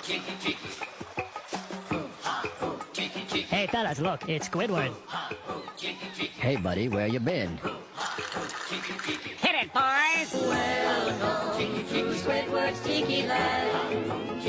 Hey, fellas, look, it's Squidward. Hey, buddy, where you been? Hit it, boys! Welcome to Squidward's Tiki Land.